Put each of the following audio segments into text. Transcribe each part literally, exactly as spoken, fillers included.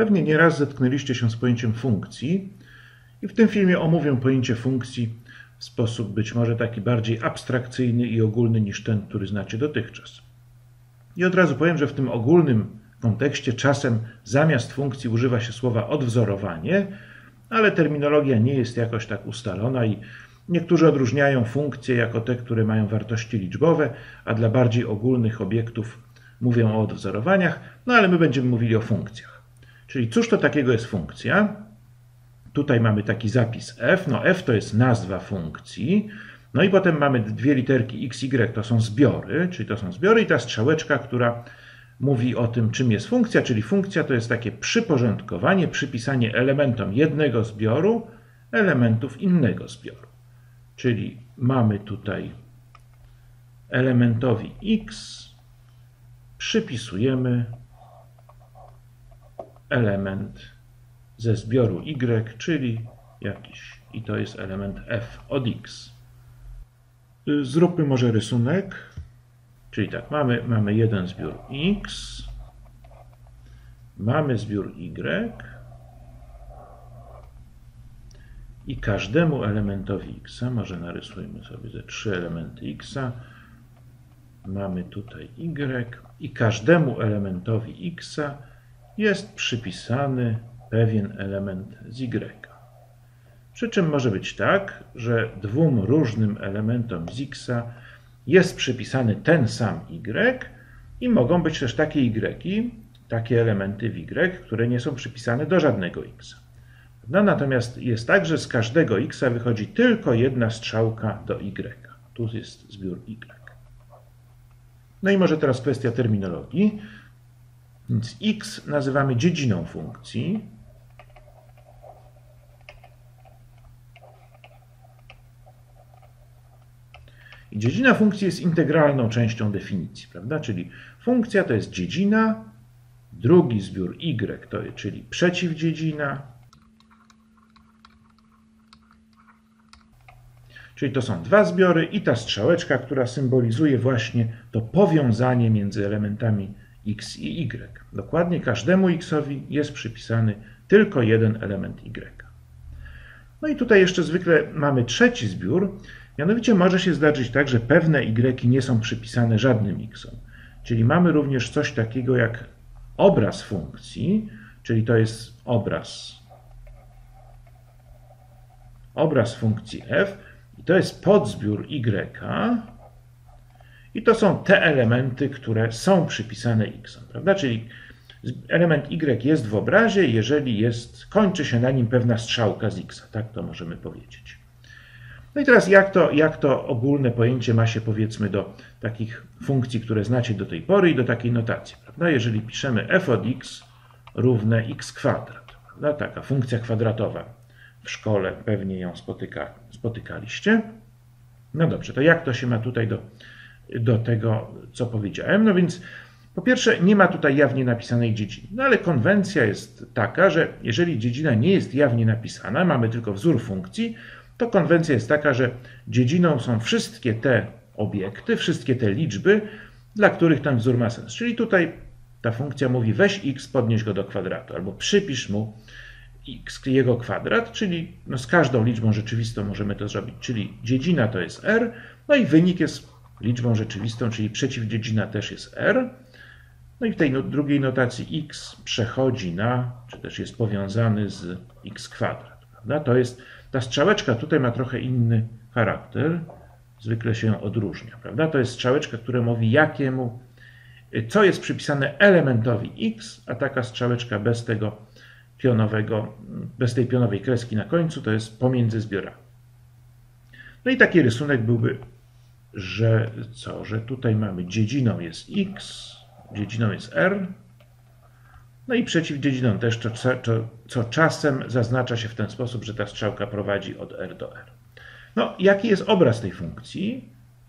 Pewnie nieraz zetknęliście się z pojęciem funkcji i w tym filmie omówię pojęcie funkcji w sposób być może taki bardziej abstrakcyjny i ogólny niż ten, który znacie dotychczas. I od razu powiem, że w tym ogólnym kontekście czasem zamiast funkcji używa się słowa odwzorowanie, ale terminologia nie jest jakoś tak ustalona i niektórzy odróżniają funkcje jako te, które mają wartości liczbowe, a dla bardziej ogólnych obiektów mówią o odwzorowaniach, no ale my będziemy mówili o funkcjach. Czyli cóż to takiego jest funkcja? Tutaj mamy taki zapis f, no f to jest nazwa funkcji, no i potem mamy dwie literki x, y, to są zbiory, czyli to są zbiory i ta strzałeczka, która mówi o tym, czym jest funkcja, czyli funkcja to jest takie przyporządkowanie, przypisanie elementom jednego zbioru elementów innego zbioru. Czyli mamy tutaj elementowi x przypisujemy element ze zbioru y, czyli jakiś, i to jest element f od x. Zróbmy może rysunek. Czyli tak, mamy, mamy jeden zbiór x, mamy zbiór y i każdemu elementowi x, może narysujmy sobie te trzy elementy x, mamy tutaj y i każdemu elementowi x jest przypisany pewien element z y. Przy czym może być tak, że dwóm różnym elementom z x jest przypisany ten sam y i mogą być też takie y, takie elementy w y, które nie są przypisane do żadnego x. No, natomiast jest tak, że z każdego x wychodzi tylko jedna strzałka do y. Tu jest zbiór y. No i może teraz kwestia terminologii. Więc x nazywamy dziedziną funkcji. I dziedzina funkcji jest integralną częścią definicji, prawda? Czyli funkcja to jest dziedzina, drugi zbiór y, to jest, czyli przeciwdziedzina, czyli to są dwa zbiory i ta strzałeczka, która symbolizuje właśnie to powiązanie między elementami x i y. Dokładnie każdemu x-owi jest przypisany tylko jeden element y. No i tutaj jeszcze zwykle mamy trzeci zbiór. Mianowicie może się zdarzyć tak, że pewne y nie są przypisane żadnym x-om. Czyli mamy również coś takiego jak obraz funkcji, czyli to jest obraz, obraz funkcji f i to jest podzbiór y i to są te elementy, które są przypisane x-om, prawda? Czyli element y jest w obrazie, jeżeli jest, kończy się na nim pewna strzałka z x, tak to możemy powiedzieć. No i teraz jak to, jak to ogólne pojęcie ma się, powiedzmy, do takich funkcji, które znacie do tej pory i do takiej notacji, prawda? Jeżeli piszemy f od x równe x kwadrat, prawda? Taka funkcja kwadratowa, w szkole pewnie ją spotyka, spotykaliście. No dobrze, to jak to się ma tutaj do, do tego, co powiedziałem? No więc po pierwsze nie ma tutaj jawnie napisanej dziedziny, no ale konwencja jest taka, że jeżeli dziedzina nie jest jawnie napisana, mamy tylko wzór funkcji, to konwencja jest taka, że dziedziną są wszystkie te obiekty, wszystkie te liczby, dla których ten wzór ma sens. Czyli tutaj ta funkcja mówi weź x, podnieś go do kwadratu, albo przypisz mu x, jego kwadrat, czyli no z każdą liczbą rzeczywistą możemy to zrobić, czyli dziedzina to jest r, no i wynik jest liczbą rzeczywistą, czyli przeciwdziedzina też jest r. No i w tej drugiej notacji x przechodzi na, czy też jest powiązany z x kwadrat, prawda? To jest Ta strzałeczka tutaj ma trochę inny charakter, zwykle się ją odróżnia, prawda? To jest strzałeczka, która mówi jakiemu, co jest przypisane elementowi x, a taka strzałeczka bez tego pionowego, bez tej pionowej kreski na końcu, to jest pomiędzy zbiorami. No i taki rysunek byłby, że co, że tutaj mamy dziedziną jest x, dziedziną jest r, no i przeciwdziedziną też, co, co, co czasem zaznacza się w ten sposób, że ta strzałka prowadzi od r do r. No, jaki jest obraz tej funkcji?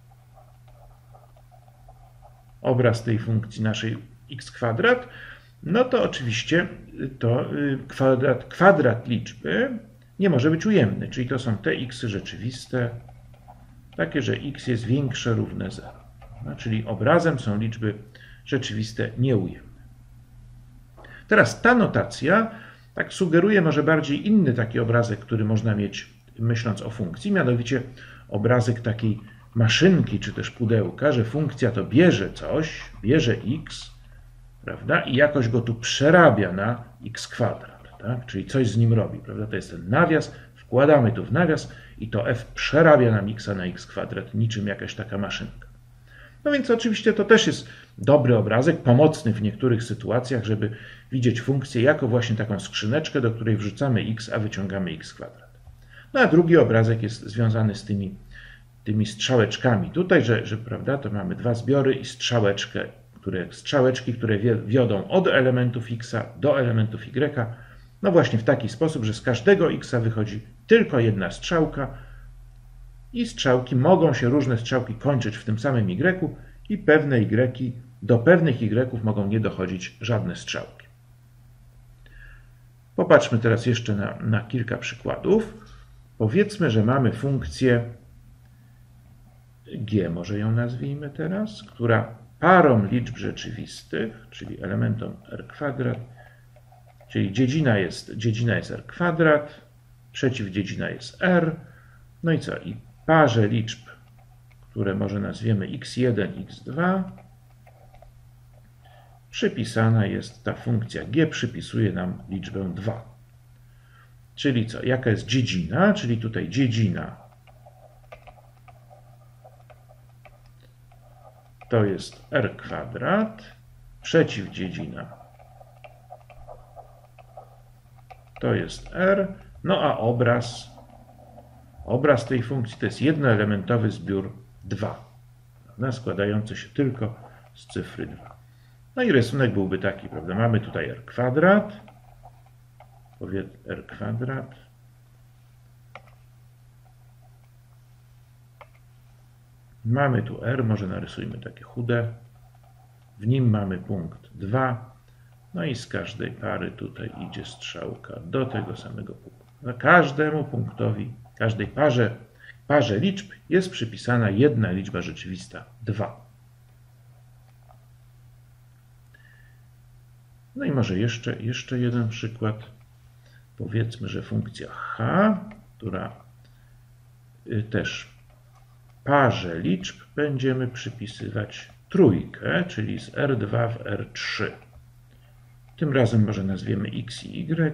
Obraz tej funkcji naszej x kwadrat, no to oczywiście to kwadrat, kwadrat liczby nie może być ujemny, czyli to są te x rzeczywiste, takie, że x jest większe równe zero. No, czyli obrazem są liczby rzeczywiste nieujemne. Teraz ta notacja tak sugeruje może bardziej inny taki obrazek, który można mieć myśląc o funkcji, mianowicie obrazek takiej maszynki czy też pudełka, że funkcja to bierze coś, bierze x, prawda, i jakoś go tu przerabia na x kwadrat, tak? Czyli coś z nim robi, prawda? To jest ten nawias, wkładamy tu w nawias i to f przerabia nam x na x kwadrat, niczym jakaś taka maszynka. No więc oczywiście to też jest dobry obrazek, pomocny w niektórych sytuacjach, żeby widzieć funkcję jako właśnie taką skrzyneczkę, do której wrzucamy x, a wyciągamy x kwadrat. No a drugi obrazek jest związany z tymi, tymi strzałeczkami tutaj, że, że prawda, to mamy dwa zbiory i strzałeczkę, które, strzałeczki, które wiodą od elementów x do elementów y. No właśnie w taki sposób, że z każdego x wychodzi tylko jedna strzałka i strzałki mogą się, różne strzałki kończyć w tym samym y i pewne y, do pewnych y mogą nie dochodzić żadne strzałki. Popatrzmy teraz jeszcze na, na kilka przykładów. Powiedzmy, że mamy funkcję g, może ją nazwijmy teraz, która parą liczb rzeczywistych, czyli elementom r kwadrat, czyli dziedzina jest, dziedzina jest r kwadrat, przeciwdziedzina jest r, no i co? I parze liczb, które może nazwiemy x jeden, x dwa, przypisana jest ta funkcja g, przypisuje nam liczbę dwa. Czyli co? Jaka jest dziedzina? Czyli tutaj dziedzina to jest r kwadrat, przeciwdziedzina to jest r, no a obraz, obraz tej funkcji to jest jednoelementowy zbiór dwa, prawda? Składający się tylko z cyfry dwa. No i rysunek byłby taki, prawda? Mamy tutaj r kwadrat, powiedzmy r kwadrat, mamy tu r, może narysujmy takie chude, w nim mamy punkt dwa, no i z każdej pary tutaj idzie strzałka do tego samego punktu. Na każdemu punktowi, każdej parze, parze liczb jest przypisana jedna liczba rzeczywista, dwa. No i może jeszcze, jeszcze jeden przykład. Powiedzmy, że funkcja h, która też parze liczb będziemy przypisywać trójkę, czyli z r dwa w r trzy. Tym razem może nazwiemy x i y,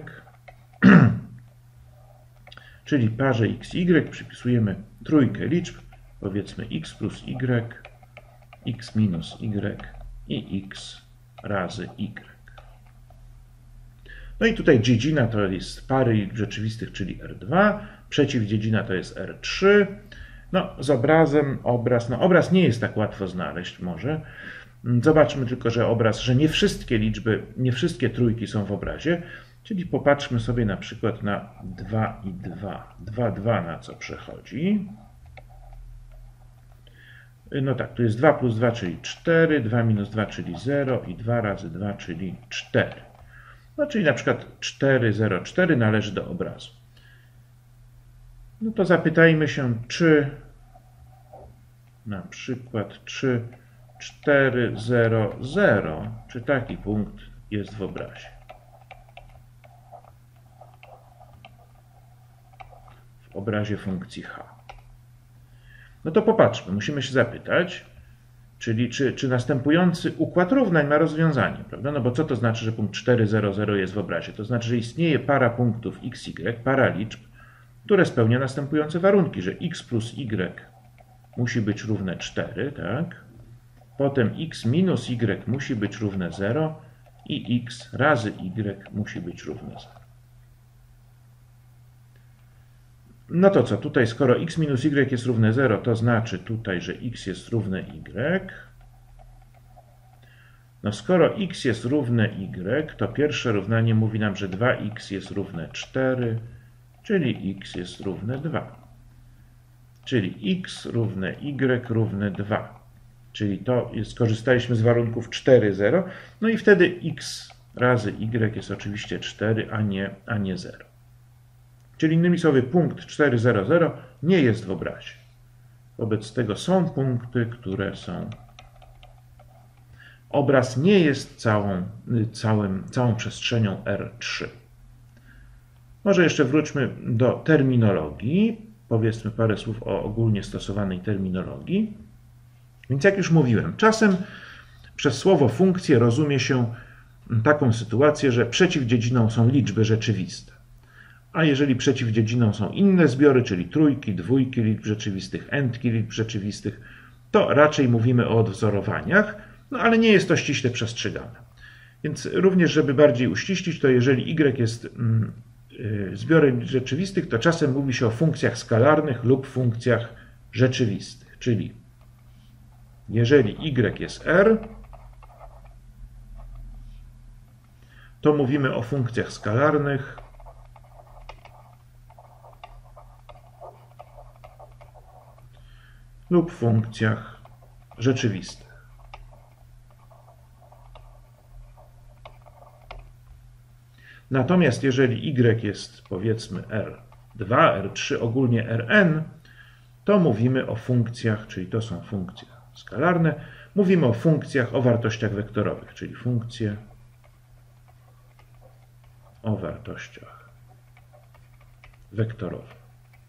czyli parze x i y przypisujemy trójkę liczb, powiedzmy x plus y, x minus y i x razy y. No i tutaj dziedzina to jest pary liczb rzeczywistych, czyli r dwa, przeciwdziedzina to jest r trzy. No z obrazem, obraz, no obraz nie jest tak łatwo znaleźć może. Zobaczmy tylko, że obraz, że nie wszystkie liczby, nie wszystkie trójki są w obrazie, czyli popatrzmy sobie na przykład na dwa i dwa. dwa, dwa na co przechodzi? No tak, tu jest dwa plus dwa, czyli cztery, dwa minus dwa, czyli zero i dwa razy dwa, czyli cztery. No czyli na przykład cztery, zero, cztery należy do obrazu. No to zapytajmy się, czy na przykład czy cztery, zero, zero, czy taki punkt jest w obrazie. W obrazie funkcji h. No to popatrzmy, musimy się zapytać, czyli czy, czy następujący układ równań ma rozwiązanie, prawda? No bo co to znaczy, że punkt cztery, zero, zero jest w obrazie? To znaczy, że istnieje para punktów x, y, para liczb, które spełnia następujące warunki, że x plus y musi być równe cztery, tak? Potem x minus y musi być równe zero i x razy y musi być równe zero. No to co, tutaj skoro x minus y jest równe zero, to znaczy tutaj, że x jest równe y. No skoro x jest równe y, to pierwsze równanie mówi nam, że dwa x jest równe cztery, czyli x jest równe dwa. Czyli x równe y równe dwa. Czyli to jest, skorzystaliśmy z warunków cztery, zero. No i wtedy x razy y jest oczywiście cztery, a nie, a nie zero. Czyli innymi słowy punkt cztery, zero, zero nie jest w obrazie. Wobec tego są punkty, które są obraz nie jest całą, całym, całą przestrzenią R trzy. Może jeszcze wróćmy do terminologii. Powiedzmy parę słów o ogólnie stosowanej terminologii. Więc jak już mówiłem, czasem przez słowo funkcje rozumie się taką sytuację, że przeciwdziedziną są liczby rzeczywiste. A jeżeli przeciwdziedziną są inne zbiory, czyli trójki, dwójki liczb rzeczywistych, n-tki liczb rzeczywistych, to raczej mówimy o odwzorowaniach, no ale nie jest to ściśle przestrzegane. Więc również, żeby bardziej uściślić, to jeżeli y jest zbiorem rzeczywistych, to czasem mówi się o funkcjach skalarnych lub funkcjach rzeczywistych. Czyli jeżeli y jest r, to mówimy o funkcjach skalarnych lub funkcjach rzeczywistych. Natomiast jeżeli y jest, powiedzmy, r dwa, r trzy, ogólnie rn, to mówimy o funkcjach, czyli to są funkcje skalarne, mówimy o funkcjach o wartościach wektorowych, czyli funkcje o wartościach wektorowych.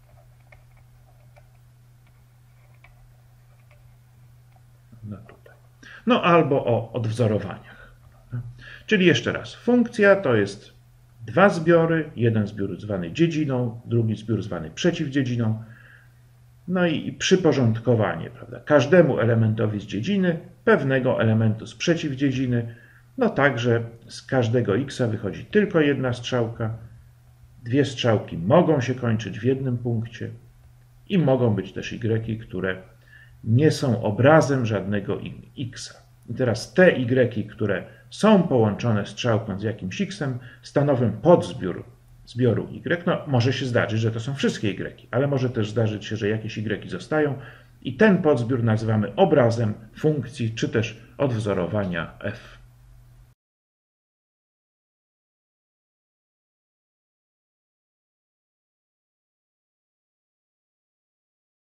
No, tutaj. No albo o odwzorowaniach. Czyli jeszcze raz, funkcja to jest dwa zbiory, jeden zbiór zwany dziedziną, drugi zbiór zwany przeciwdziedziną, no i przyporządkowanie, prawda, każdemu elementowi z dziedziny pewnego elementu z przeciwdziedziny, no tak, że z każdego x wychodzi tylko jedna strzałka, dwie strzałki mogą się kończyć w jednym punkcie i mogą być też y, które nie są obrazem żadnego x. I teraz te y, które są połączone strzałką z jakimś x-em, stanowią podzbiór zbioru y. No, może się zdarzyć, że to są wszystkie y, ale może też zdarzyć się, że jakieś y zostają i ten podzbiór nazywamy obrazem funkcji czy też odwzorowania f.